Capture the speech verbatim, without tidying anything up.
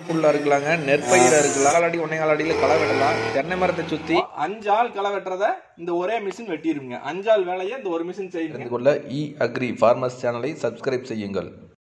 புல்லா இருக்கலாங்க, நெற்பயிரா இருக்கலாம், காலாடி ஒன்னே காலாடியில களை வெட்டலாம். தென்னை மரத்தை சுத்தி அஞ்சு ஆள் களை வெட்டுறத இந்த ஒரே மிஷின் வெட்டிருங்க. அஞ்சு ஆள் வேலையை இந்த ஒரு மிஷின் செய்யுங்க. இ அக்ரி ஃபார்மர்ஸ் சேனலை சப்ஸ்கிரைப் செய்யுங்கள்.